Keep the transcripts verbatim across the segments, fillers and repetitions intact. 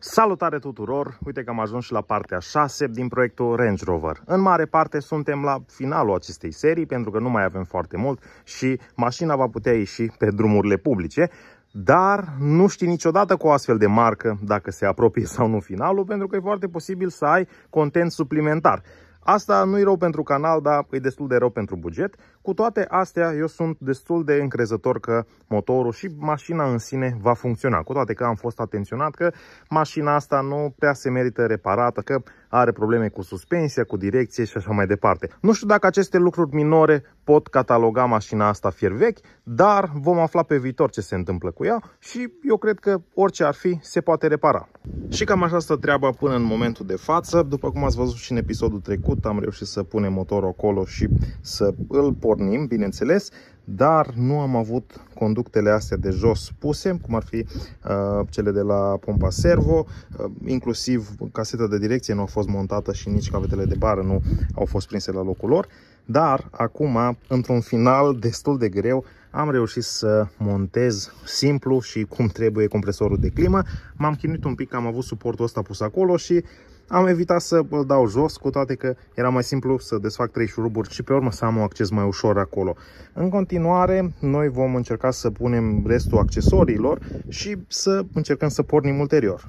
Salutare tuturor! Uite că am ajuns și la partea șase din proiectul Range Rover. În mare parte suntem la finalul acestei serii pentru că nu mai avem foarte mult și mașina va putea ieși pe drumurile publice. Dar nu știi niciodată cu o astfel de marcă dacă se apropie sau nu finalul, pentru că e foarte posibil să ai content suplimentar. Asta nu e rău pentru canal, dar e destul de rău pentru buget. Cu toate astea, eu sunt destul de încrezător că motorul și mașina în sine va funcționa. Cu toate că am fost atenționat că mașina asta nu prea se merită reparată, că are probleme cu suspensia, cu direcție și așa mai departe. Nu știu dacă aceste lucruri minore pot cataloga mașina asta fier vechi, dar vom afla pe viitor ce se întâmplă cu ea și eu cred că orice ar fi se poate repara. Și cam așa stă treaba până în momentul de față. După cum ați văzut și în episodul trecut, am reușit să punem motorul acolo și să îl pornim, bineînțeles, dar nu am avut conductele astea de jos puse, cum ar fi uh, cele de la pompa servo, uh, inclusiv caseta de direcție nu a fost montată și nici cavetele de bară nu au fost prinse la locul lor. Dar acum, într-un final destul de greu, am reușit să montez simplu și cum trebuie compresorul de climă. M-am chinuit un pic că am avut suportul ăsta pus acolo și am evitat să îl dau jos, cu toate că era mai simplu să desfac trei șuruburi și pe urmă să am un acces mai ușor acolo. În continuare, noi vom încerca să punem restul accesoriilor și să încercăm să pornim ulterior.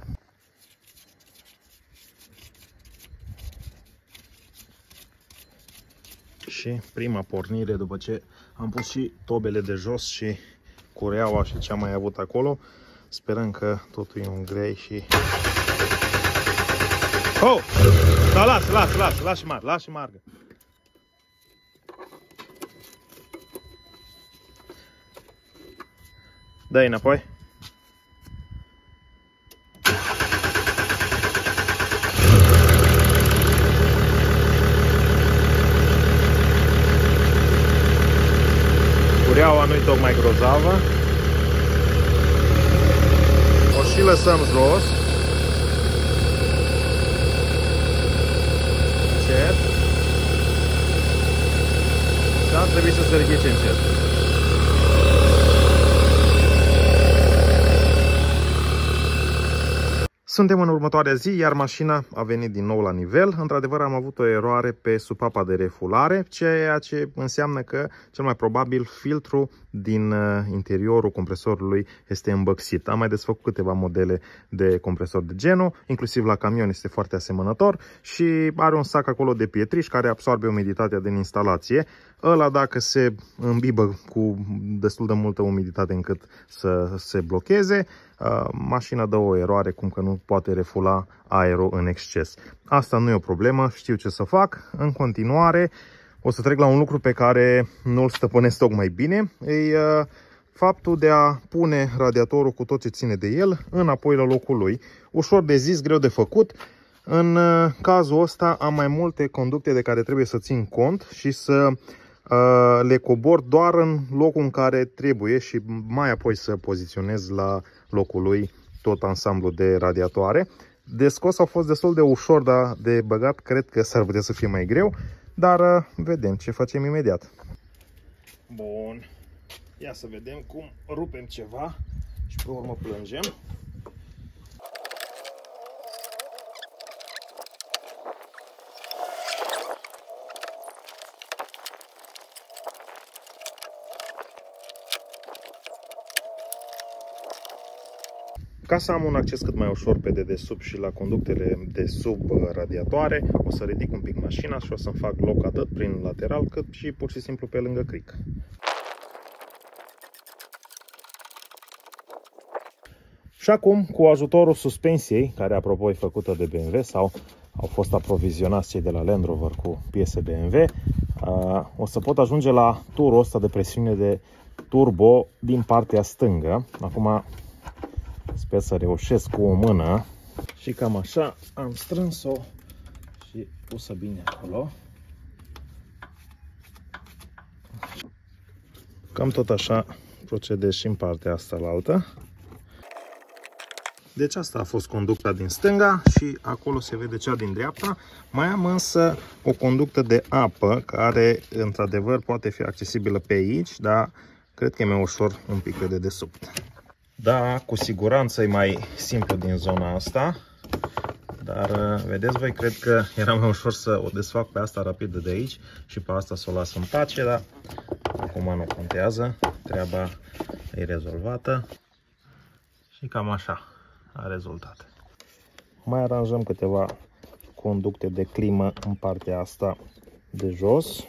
Și prima pornire, după ce am pus și tobele de jos și cureaua și ce am mai avut acolo, sperăm că totul e un grei și... Oh! Da, lasă, lasă, lasă, lasă și margă, lasă și margă. Dă-i înapoi. Cureaua nu-i tocmai grozavă. O și lăsăm jos. Încet. Și ar trebui să se ridice încet. Suntem în următoarea zi, iar mașina a venit din nou la nivel. Într-adevăr, am avut o eroare pe supapa de refulare, ceea ce înseamnă că, cel mai probabil, filtrul din interiorul compresorului este îmbăxit. Am mai desfăcut câteva modele de compresor de genul, inclusiv la camion este foarte asemănător și are un sac acolo de pietriș care absorbe umiditatea din instalație. Ăla, dacă se îmbibă cu destul de multă umiditate încât să se blocheze, mașina dă o eroare, cum că nu poate refula aerul în exces. Asta nu e o problemă, știu ce să fac. În continuare o să trec la un lucru pe care nu-l stăpânesc tocmai bine. E faptul de a pune radiatorul cu tot ce ține de el înapoi la locul lui. Ușor de zis, greu de făcut. În cazul ăsta am mai multe conducte de care trebuie să țin cont și să le cobor doar în locul în care trebuie și mai apoi să poziționez la locul lui tot ansamblul de radiatoare. De scos au fost destul de ușor, dar de băgat cred că s-ar putea să fie mai greu, dar vedem ce facem imediat. Bun, ia să vedem cum rupem ceva și pe urmă plângem. Ca să am un acces cât mai ușor pe dedesubt și la conductele de sub radiatoare, o să ridic un pic mașina și o să-mi fac loc atât prin lateral cât și pur și simplu pe lângă cric. Și acum, cu ajutorul suspensiei, care apropo e făcută de B M W sau au fost aprovizionați cei de la Land Rover cu piese B M W, o să pot ajunge la turul ăsta de presiune de turbo din partea stângă. Acum sper să reușesc cu o mână și cam așa am strâns-o și pusă bine acolo. Cam tot așa procedez și în partea asta la altă. Deci asta a fost conducta din stânga și acolo se vede cea din dreapta. Mai am însă o conductă de apă care într-adevăr poate fi accesibilă pe aici, dar cred că e mai ușor un pic pe dedesubt. Da, cu siguranță e mai simplu din zona asta, dar vedeți voi, cred că era mai ușor să o desfac pe asta rapidă de aici și pe asta să o las în pace, dar acum nu contează, treaba e rezolvată și cam așa a rezultat. Mai aranjăm câteva conducte de climă în partea asta de jos.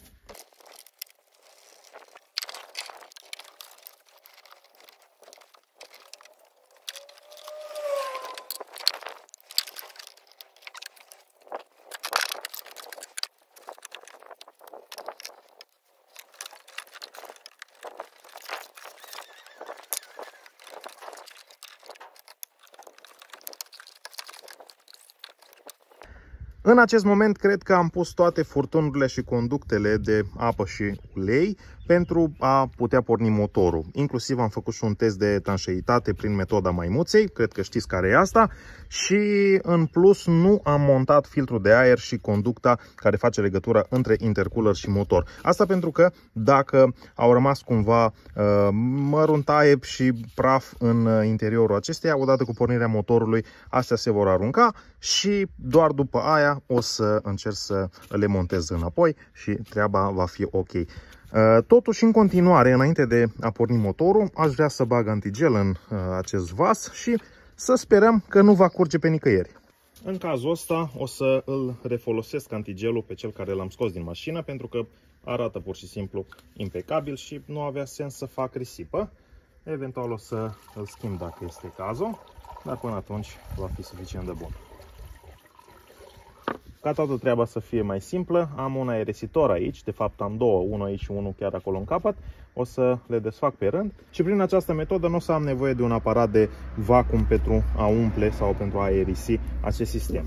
În acest moment cred că am pus toate furtunurile și conductele de apă și ulei pentru a putea porni motorul. Inclusiv am făcut și un test de etanșeitate prin metoda maimuței, cred că știți care e asta. Și în plus nu am montat filtrul de aer și conducta care face legătura între intercooler și motor. Asta pentru că dacă au rămas cumva uh, măruntaie și praf în interiorul acesteia, odată cu pornirea motorului, astea se vor arunca și doar după aia o să încerc să le montez înapoi și treaba va fi ok. Totuși, în continuare, înainte de a porni motorul, aș vrea să bag antigel în acest vas și să sperăm că nu va curge pe nicăieri. În cazul ăsta o să îl refolosesc antigelul pe cel care l-am scos din mașină, pentru că arată pur și simplu impecabil și nu avea sens să fac risipă. Eventual o să îl schimb dacă este cazul, dar până atunci va fi suficient de bun. Ca toată treaba să fie mai simplă, am un aerisitor aici, de fapt am două, unul aici și unul chiar acolo în capăt. O să le desfac pe rând și prin această metodă nu o să am nevoie de un aparat de vacuum pentru a umple sau pentru a aerisi acest sistem.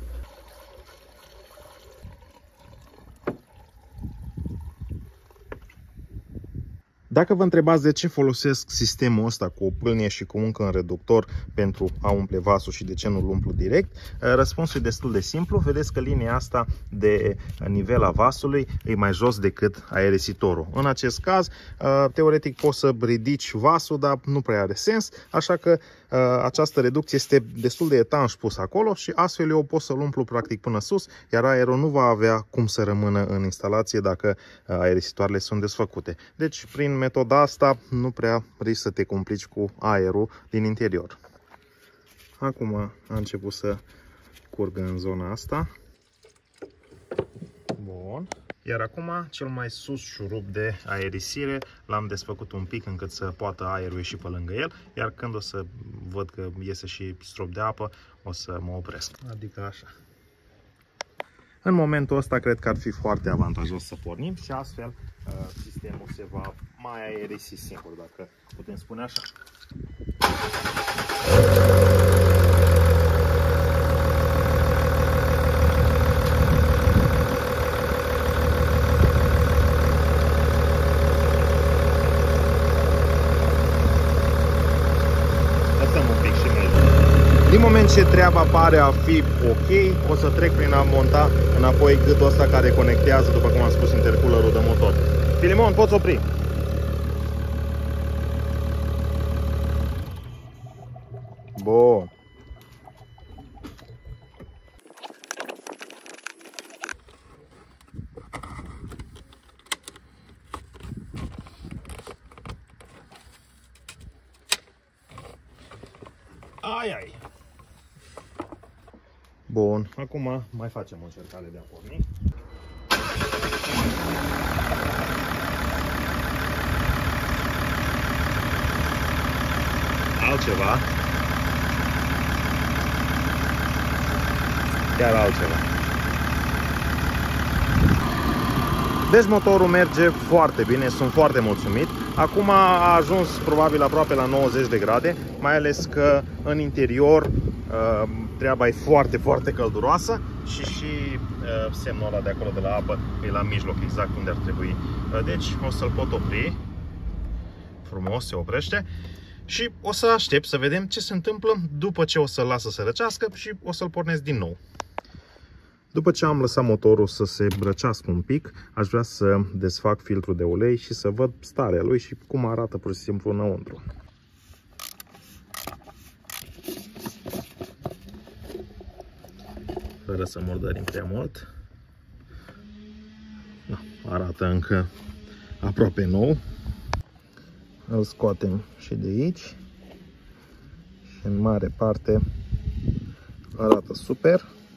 Dacă vă întrebați de ce folosesc sistemul ăsta cu o pâlnie și cu încă un reductor pentru a umple vasul și de ce nu-l umplu direct, răspunsul e destul de simplu. Vedeți că linia asta de nivel a vasului e mai jos decât aerisitorul. În acest caz, teoretic poți să ridici vasul, dar nu prea are sens, așa că această reducție este destul de etanș pus acolo și astfel eu pot să-l umplu practic până sus, iar aerul nu va avea cum să rămână în instalație dacă aerisitoarele sunt desfăcute. Deci, prin metoda asta nu prea risci să te complici cu aerul din interior. Acum a început să curgă în zona asta. Bun. Iar acum cel mai sus șurub de aerisire l-am desfăcut un pic încât să poată aerul ieși pe lângă el, iar când o să văd că iese și strop de apă, o să mă opresc. Adică așa. În momentul ăsta cred că ar fi foarte avantajos să pornim și astfel sistemul se va mai aerisi singur, dacă putem spune așa. Din moment ce treaba pare a fi ok, o să trec prin a monta înapoi gâtul ăsta care conectează, după cum am spus, intercoolerul de motor. Filimon, poți opri? Bun. Ai, ai. Bun, acum mai facem o încercare de a porni. Altceva. Chiar altceva. Deci motorul merge foarte bine, sunt foarte mulțumit. Acum a ajuns probabil aproape la nouăzeci de grade, mai ales că în interior treaba e foarte, foarte călduroasă și și semnul ăla de acolo de la apă e la mijloc, exact unde ar trebui. Deci o să-l pot opri. Frumos, se oprește. Și o să aștept să vedem ce se întâmplă după ce o să-l las să se răcească și o să-l pornesc din nou. După ce am lăsat motorul să se răcească un pic, aș vrea să desfac filtrul de ulei și să văd starea lui și cum arată pur și simplu înăuntru. fără să murdărim prea mult. Da, arată încă aproape nou. Îl scoatem și de aici. Și în mare parte arată super.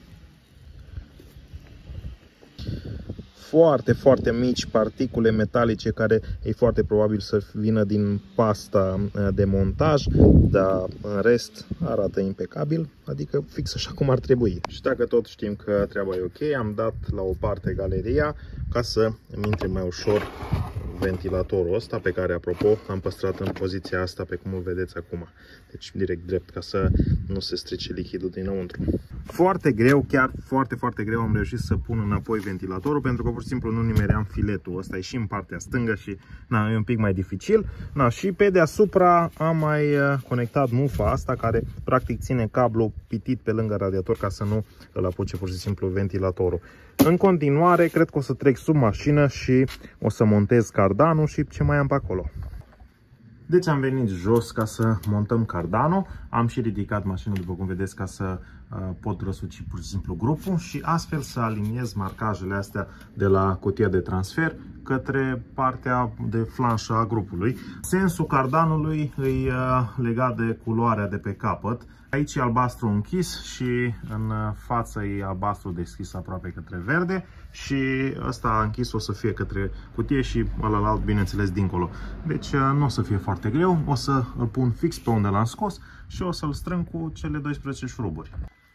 Foarte, foarte mici particule metalice care e foarte probabil să vină din pasta de montaj, dar în rest arată impecabil, adică fix așa cum ar trebui. Și dacă tot știm că treaba e ok, am dat la o parte galeria ca să îmi intre mai ușor ventilatorul ăsta, pe care, apropo, am păstrat în poziția asta pe cum îl vedeți acum. Deci direct drept, ca să nu se strice lichidul dinăuntru. Foarte greu, chiar foarte, foarte greu am reușit să pun înapoi ventilatorul, pentru că pur și simplu nu nimeream filetul. Ăsta e și în partea stângă și na, e un pic mai dificil. Na, și pe deasupra am mai conectat mufa asta, care practic ține cablul pitit pe lângă radiator ca să nu îl apuce pur și simplu ventilatorul. În continuare, cred că o să trec sub mașină și o să montez cardanul și ce mai am pe acolo. Deci am venit jos ca să montăm cardanul, am și ridicat mașina, după cum vedeți, ca să uh, pot răsuci pur și simplu grupul și astfel să aliniez marcajele astea de la cutia de transfer către partea de flanșă a grupului. Sensul cardanului e uh, legat de culoarea de pe capăt. Aici e albastru închis și în față e albastru deschis aproape către verde și ăsta închis o să fie către cutie și ălălalt, bineînțeles, dincolo. Deci nu o să fie foarte greu, o să îl pun fix pe unde l-am scos și o să-l strâng cu cele doisprezece șuruburi.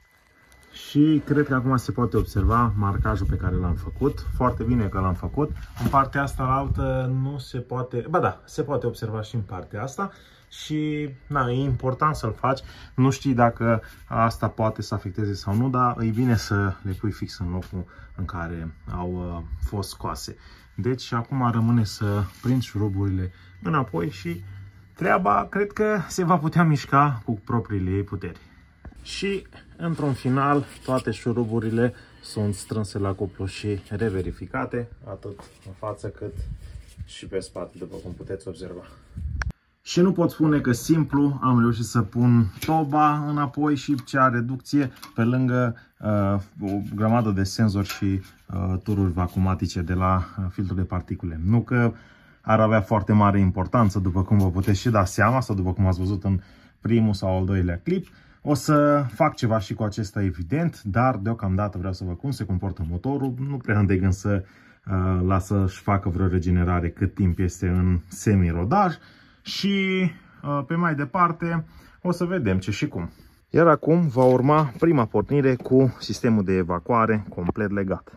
Și cred că acum se poate observa marcajul pe care l-am făcut. Foarte bine că l-am făcut. În partea asta altă nu se poate... Ba da, se poate observa și în partea asta. Și na, e important să-l faci. Nu știi dacă asta poate să afecteze sau nu, dar e bine să le pui fix în locul în care au uh, fost scoase. Deci acum rămâne să prind șuruburile înapoi și treaba cred că se va putea mișca cu propriile ei puteri. Și într-un final toate șuruburile sunt strânse la cuplu și reverificate, atât în față cât și pe spate, după cum puteți observa. Și nu pot spune că simplu am reușit să pun toba înapoi și cea reducție pe lângă uh, o grămadă de senzori și uh, tururi vacuumatice de la uh, filtrul de particule. Nu că ar avea foarte mare importanță, după cum vă puteți și da seama, sau după cum ați văzut în primul sau al doilea clip. O să fac ceva și cu acesta, evident, dar deocamdată vreau să văd cum se comportă motorul. Nu prea am de gând să uh, lasă-și facă vreo regenerare cât timp este în semi-rodaj. Și uh, pe mai departe o să vedem ce și cum. Iar acum va urma prima pornire cu sistemul de evacuare complet legat.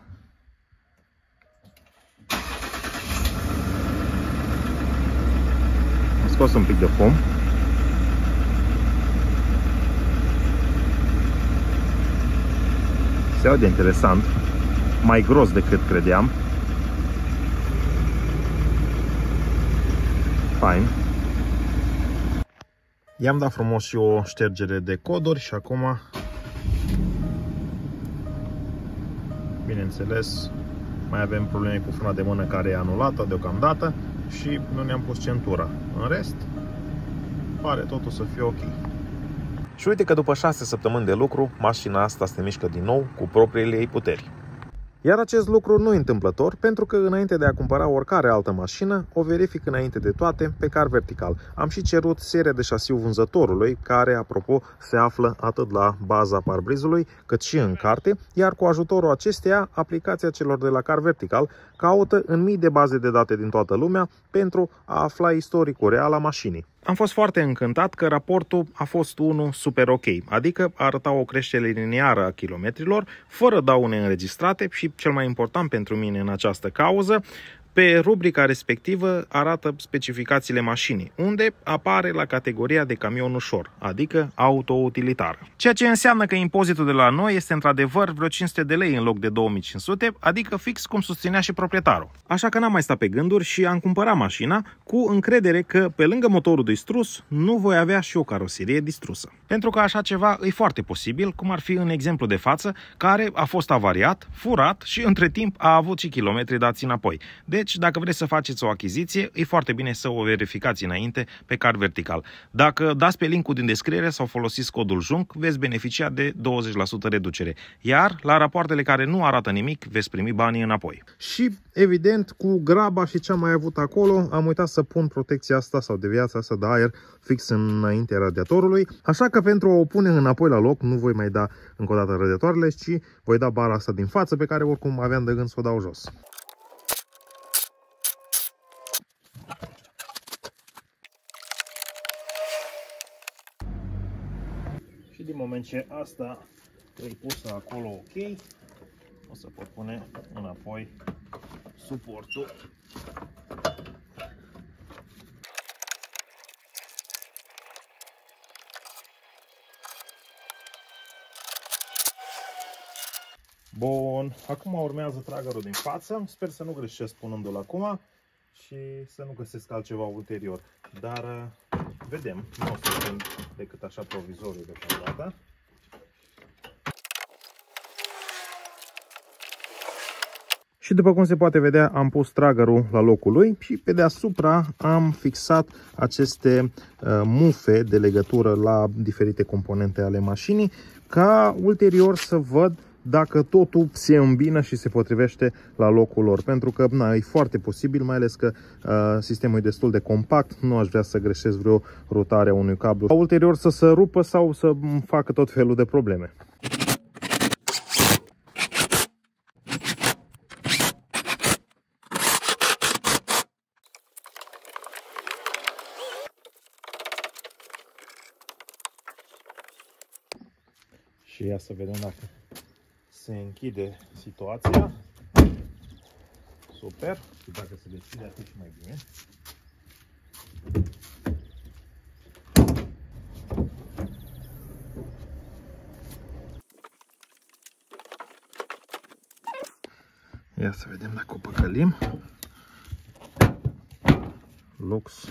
Am scos un pic de fum. Se aude interesant, mai gros decât credeam. Fain. I-am dat frumos și o ștergere de coduri și acum, bineînțeles, mai avem probleme cu frâna de mână care e anulată deocamdată și nu ne-am pus centura. În rest, pare totul să fie ok. Și uite că după șase săptămâni de lucru, mașina asta se mișcă din nou cu propriile ei puteri. Iar acest lucru nu e întâmplător, pentru că înainte de a cumpăra oricare altă mașină, o verific înainte de toate pe Car Vertical. Am și cerut seria de șasiu vânzătorului, care, apropo, se află atât la baza parbrizului, cât și în carte, iar cu ajutorul acesteia, aplicația celor de la Car Vertical caută în mii de baze de date din toată lumea pentru a afla istoricul real a mașinii. Am fost foarte încântat că raportul a fost unul super ok, adică arăta o creștere liniară a kilometrilor, fără daune înregistrate și, cel mai important pentru mine în această cauză, pe rubrica respectivă arată specificațiile mașinii, unde apare la categoria de camion ușor, adică auto-utilitară. Ceea ce înseamnă că impozitul de la noi este într-adevăr vreo cinci sute de lei în loc de două mii cinci sute, adică fix cum susținea și proprietarul. Așa că n-am mai stat pe gânduri și am cumpărat mașina cu încredere că, pe lângă motorul distrus, nu voi avea și o caroserie distrusă. Pentru că așa ceva e foarte posibil, cum ar fi în exemplu de față, care a fost avariat, furat și între timp a avut și kilometri dați înapoi. Deci, dacă vreți să faceți o achiziție, e foarte bine să o verificați înainte pe card vertical. Dacă dați pe linkul din descriere sau folosiți codul J U N C, veți beneficia de douăzeci la sută reducere. Iar la rapoartele care nu arată nimic, veți primi banii înapoi. Și, evident, cu graba și ce am mai avut acolo, am uitat să pun protecția asta sau deviația asta de aer fix înaintea radiatorului. Așa că pentru a o pune înapoi la loc, nu voi mai da încă o dată radiatoarele, ci voi da bara asta din față, pe care oricum aveam de gând să o dau jos. Și din moment ce asta e pusă acolo ok, o să pot pune înapoi suportul. Bun, acum urmează tragărul din față. Sper să nu greșesc punându-l acum și să nu găsesc altceva ulterior. Dar vedem, nu o să pun decât așa provizoriu deocamdată. Și după cum se poate vedea, am pus tragărul la locul lui și pe deasupra am fixat aceste uh, mufe de legătură la diferite componente ale mașinii, ca ulterior să văd dacă totul se îmbină și se potrivește la locul lor. Pentru că na, e foarte posibil, mai ales că uh, sistemul e destul de compact, nu aș vrea să greșesc vreo rotare a unui cablu. Ulterior să se rupă sau să facă tot felul de probleme. Și ia să vedem dacă se închide situația. Super. Și dacă se deschide, atunci mai bine. Ia să vedem dacă o păcălim. Lux.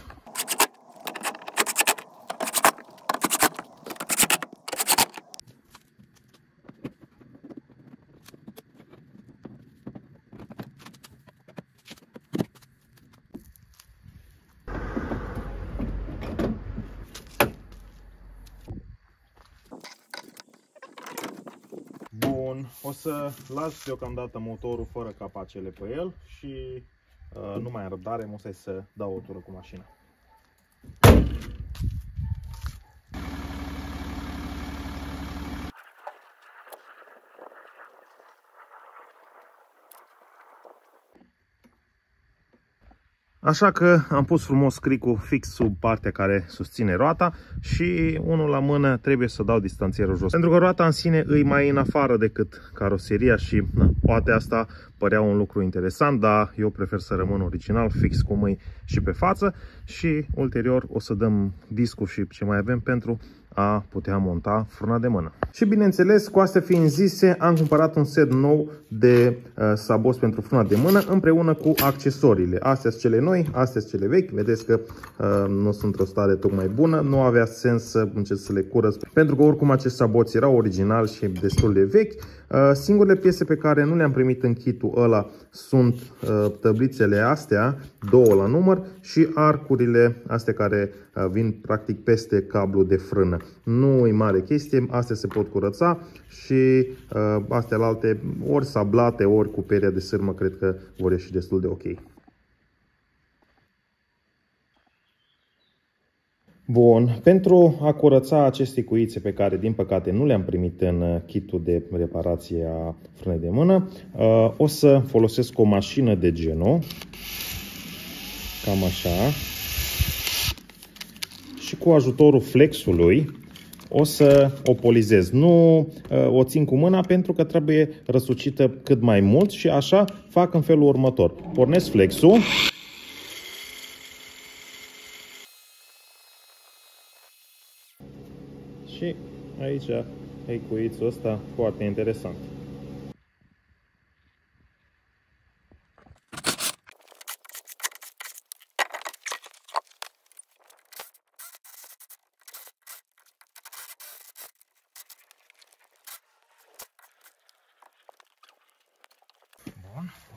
Bun, o să las deocamdată motorul fără capacele pe el și uh, nu mai am răbdare, mă să dau o tură cu mașina. Așa că am pus frumos cricul fix sub partea care susține roata și unul la mână trebuie să dau distanțierul jos. Pentru că roata în sine îi mai în afară decât caroseria și na, poate asta părea un lucru interesant, dar eu prefer să rămân original, fix cum e și pe față și ulterior o să dăm discul și ce mai avem pentru a putea monta frâna de mână. Și bineînțeles, cu astea fiind zise, am cumpărat un set nou de uh, sabos pentru frâna de mână împreună cu accesoriile. Astea sunt cele noi, astea sunt cele vechi. Vedeți că uh, nu sunt într-o stare tocmai bună, nu avea sens să încerc să le curăț, pentru că oricum acești saboți erau originali și destul de vechi. Uh, singurele piese pe care nu le-am primit în kitul ăla sunt uh, tăblițele astea, două la număr, și arcurile astea care uh, vin practic peste cablu de frână. Nu e mare chestie, astea se pot curăța și uh, astea la alte ori sablate, ori cu peria de sârmă, cred că vor ieși destul de ok. Bun, pentru a curăța aceste cuițe pe care din păcate nu le-am primit în kitul de reparație a frânei de mână, o să folosesc o mașină de Geno, cam așa, și cu ajutorul flexului o să o polizez. Nu o țin cu mâna pentru că trebuie răsucită cât mai mult și așa fac în felul următor. Pornesc flexul. Și aici e cuițul ăsta foarte interesant.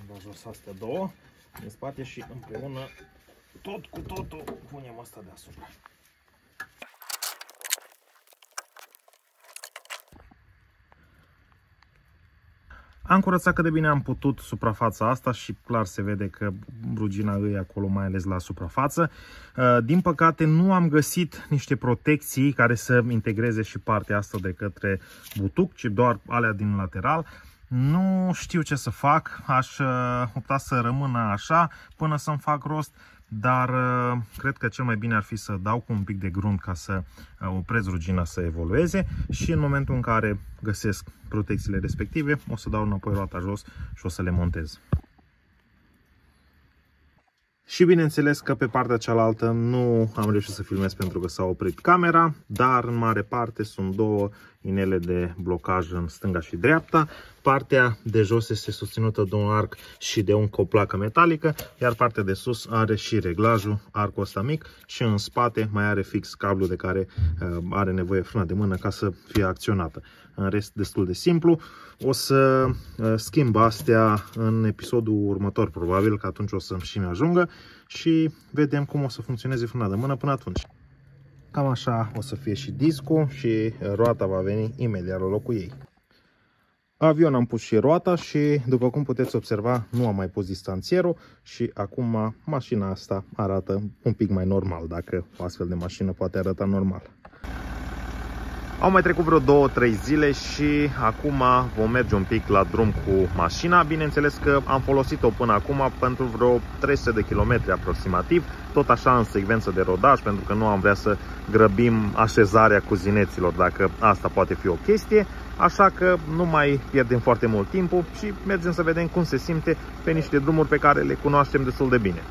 Am dat jos astea două din spate și împreună tot cu totul punem asta deasupra. Am curățat cât de bine am putut suprafața asta și clar se vede că rugina îi acolo, mai ales la suprafață. Din păcate nu am găsit niște protecții care să integreze și partea asta de către butuc, ci doar alea din lateral. Nu știu ce să fac, aș opta să rămână așa până să-mi fac rost, dar cred că cel mai bine ar fi să dau cu un pic de grunt ca să opresc rugina să evolueze și în momentul în care găsesc protecțiile respective o să dau înapoi roata jos și o să le montez. Și bineînțeles că pe partea cealaltă nu am reușit să filmez pentru că s-a oprit camera, dar în mare parte sunt două inele de blocaj în stânga și dreapta. Partea de jos este susținută de un arc și de o placă metalică, iar partea de sus are și reglajul, arcul ăsta mic, și în spate mai are fix cablul de care uh, are nevoie frâna de mână ca să fie acționată. În rest, destul de simplu. O să uh, schimb astea în episodul următor, probabil, că atunci o să-mi și mi-ajungă și vedem cum o să funcționeze frâna de mână până atunci. Cam așa o să fie și discul și roata va veni imediat la locul ei. Avion am pus și roata și, după cum puteți observa, nu am mai pus distanțierul și acum mașina asta arată un pic mai normal, dacă o astfel de mașină poate arăta normal. Au mai trecut vreo două trei zile și acum vom merge un pic la drum cu mașina. Bineînțeles că am folosit-o până acum pentru vreo trei sute de kilometri aproximativ, tot așa în secvență de rodaj, pentru că nu am vrea să grăbim așezarea cuzineților, dacă asta poate fi o chestie. Așa că nu mai pierdem foarte mult timpul și mergem să vedem cum se simte pe niște drumuri pe care le cunoaștem destul de bine.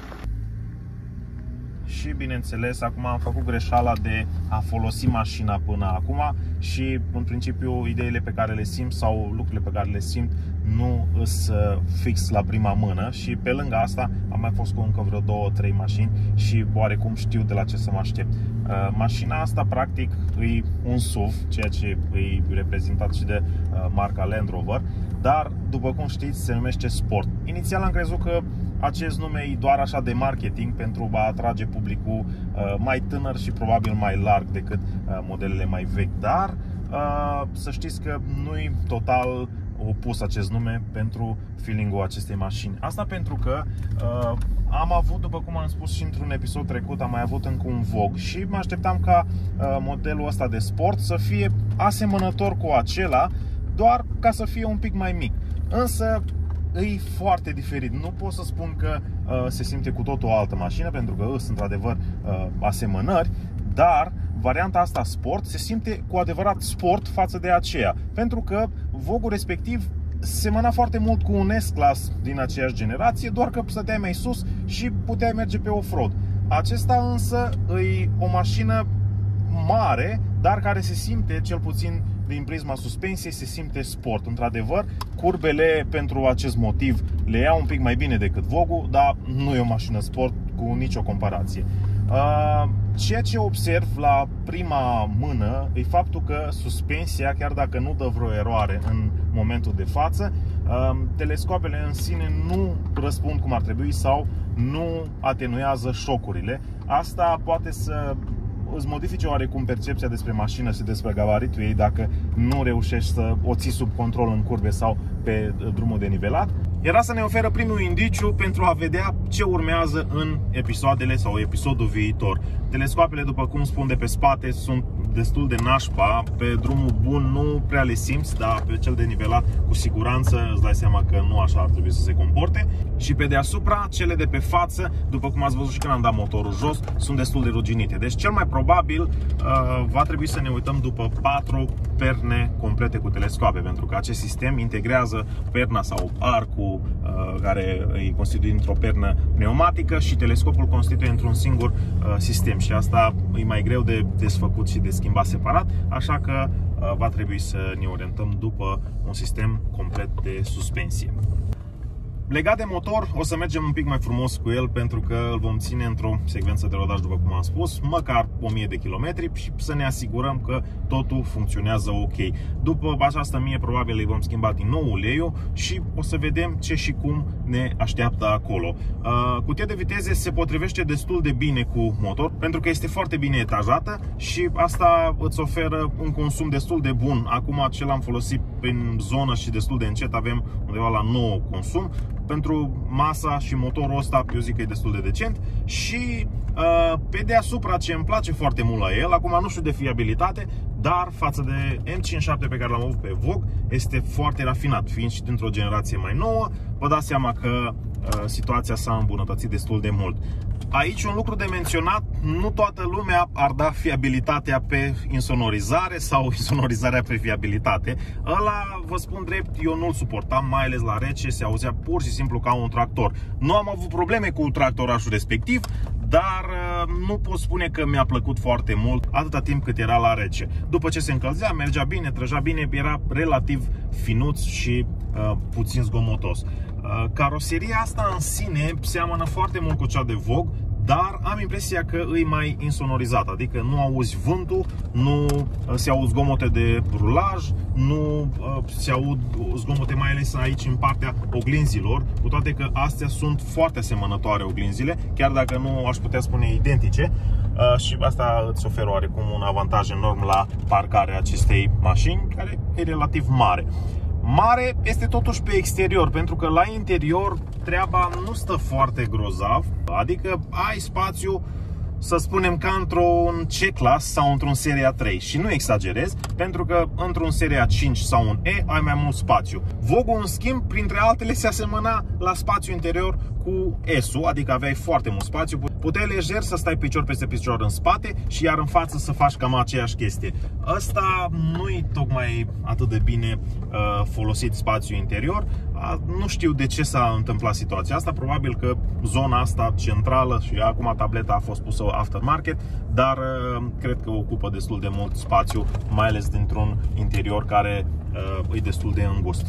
Și bineînțeles, acum am făcut greșeala de a folosi mașina până acum și în principiu ideile pe care le simt sau lucrurile pe care le simt nu sunt fix la prima mână și pe lângă asta am mai fost cu încă vreo două trei mașini și oarecum știu de la ce să mă aștept. Mașina asta practic e un S U V, ceea ce e reprezentat și de marca Land Rover, dar după cum știți se numește Sport. Inițial am crezut că acest nume e doar așa de marketing pentru a atrage publicul uh, mai tânăr și probabil mai larg decât uh, modelele mai vechi. Dar uh, să știți că nu e total opus acest nume pentru feeling-ul acestei mașini. Asta pentru că uh, am avut, după cum am spus și într-un episod trecut, am mai avut încă un Vogue și mă așteptam ca uh, modelul ăsta de sport să fie asemănător cu acela, doar ca să fie un pic mai mic. Însă e foarte diferit. Nu pot să spun că uh, se simte cu totul o altă mașină, pentru că sunt într-adevăr uh, asemănări, dar varianta asta sport se simte cu adevărat sport față de aceea, pentru că Vogue-ul respectiv semăna foarte mult cu un S-Class din aceeași generație, doar că stăteai mai sus și puteai merge pe off-road. Acesta însă e o mașină mare, dar care se simte, cel puțin din prisma suspensiei, se simte sport. Într-adevăr, curbele pentru acest motiv le iau un pic mai bine decât Vogue-ul, dar nu e o mașină sport cu nicio comparație. Ceea ce observ la prima mână e faptul că suspensia, chiar dacă nu dă vreo eroare în momentul de față, telescoapele în sine nu răspund cum ar trebui sau nu atenuează șocurile. Asta poate să îți modifice oarecum percepția despre mașină și despre gabaritul ei dacă nu reușești să o ții sub control în curbe sau pe drumul de nivelat. Iar asta ne oferă primul indiciu pentru a vedea ce urmează în episoadele sau episodul viitor. Telescoapele, după cum spun de pe spate, sunt destul de nașpa. Pe drumul bun nu prea le simți, dar pe cel de nivelat cu siguranță îți dai seama că nu așa ar trebui să se comporte. Și pe deasupra, cele de pe față, după cum ați văzut și când am dat motorul jos, sunt destul de ruginite. Deci cel mai probabil va trebui să ne uităm după patru perne complete cu telescoape, pentru că acest sistem integrează perna sau arcul care e constituit într-o pernă pneumatică și telescopul constituie într-un singur sistem și asta e mai greu de desfăcut și de schimbat separat, așa că va trebui să ne orientăm după un sistem complet de suspensie. Legat de motor, o să mergem un pic mai frumos cu el, pentru că îl vom ține într-o secvență de rodaj, după cum am spus, măcar o mie de kilometri, și să ne asigurăm că totul funcționează ok. După această mie, probabil îi vom schimba din nou uleiul și o să vedem ce și cum ne așteaptă acolo. Cutia de viteze se potrivește destul de bine cu motor, pentru că este foarte bine etajată și asta îți oferă un consum destul de bun. Acum ce l-am folosit prin zonă și destul de încet, avem undeva la nouă consum. Pentru masa și motorul ăsta, eu zic că e destul de decent. Și uh, pe deasupra, ce îmi place foarte mult la el, acum nu știu de fiabilitate, dar față de M cincizeci și șapte pe care l-am avut pe Vogue, este foarte rafinat, fiind și dintr-o generație mai nouă. Vă dați seama că uh, situația s-a îmbunătățit destul de mult. Aici un lucru de menționat: nu toată lumea ar da fiabilitatea pe insonorizare sau insonorizarea pe fiabilitate. Ăla, vă spun drept, eu nu-l suportam, mai ales la rece, se auzea pur și simplu ca un tractor. Nu am avut probleme cu tractorașul respectiv, dar nu pot spune că mi-a plăcut foarte mult atâta timp cât era la rece. După ce se încălzea, mergea bine, trăgea bine, era relativ finuț și uh, puțin zgomotos. Uh, caroseria asta în sine seamănă foarte mult cu cea de Vogue, dar am impresia că e mai insonorizat, adică nu auzi vântul, nu se aud zgomote de rulaj, nu se aud zgomote mai ales aici în partea oglinzilor, cu toate că astea sunt foarte asemănătoare, oglinzile, chiar dacă nu aș putea spune identice, și asta îți oferă oarecum un avantaj enorm la parcarea acestei mașini, care e relativ mare. Mare este totuși pe exterior, pentru că la interior treaba nu stă foarte grozav, adică ai spațiu, să spunem, ca într-un C-Class sau într-un Seria trei. Și nu exagerez, pentru că într-un Seria cinci sau un E ai mai mult spațiu. Vogue-ul, în schimb, printre altele, se asemăna la spațiu interior cu S-ul, adică aveai foarte mult spațiu. Puteai lejer să stai picior peste picior în spate și iar în față să faci cam aceeași chestie. Ăsta nu-i tocmai atât de bine uh, folosit spațiu interior. Uh, nu știu de ce s-a întâmplat situația asta. Probabil că zona asta centrală, și acum tableta a fost pusă aftermarket, dar uh, cred că ocupă destul de mult spațiu, mai ales dintr-un interior care uh, e destul de îngust.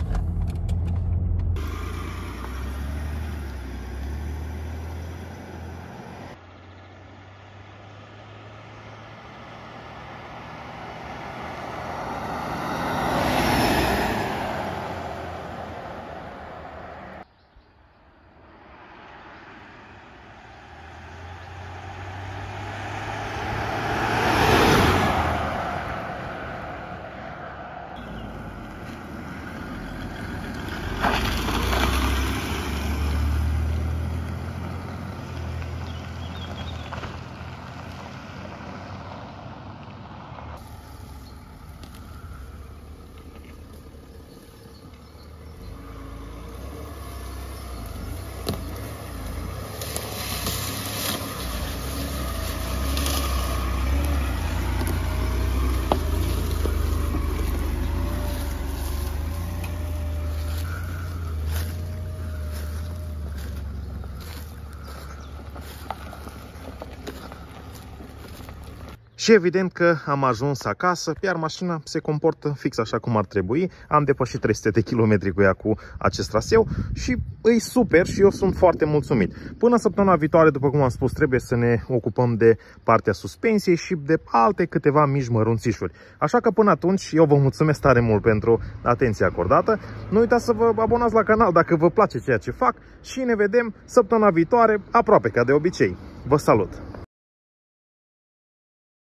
Și evident că am ajuns acasă, iar mașina se comportă fix așa cum ar trebui. Am depășit trei sute de kilometri cu ea, cu acest traseu, și e super și eu sunt foarte mulțumit. Până săptămâna viitoare, după cum am spus, trebuie să ne ocupăm de partea suspensiei și de alte câteva mici mărunțișuri. Așa că până atunci eu vă mulțumesc tare mult pentru atenția acordată. Nu uitați să vă abonați la canal dacă vă place ceea ce fac și ne vedem săptămâna viitoare, aproape ca de obicei. Vă salut!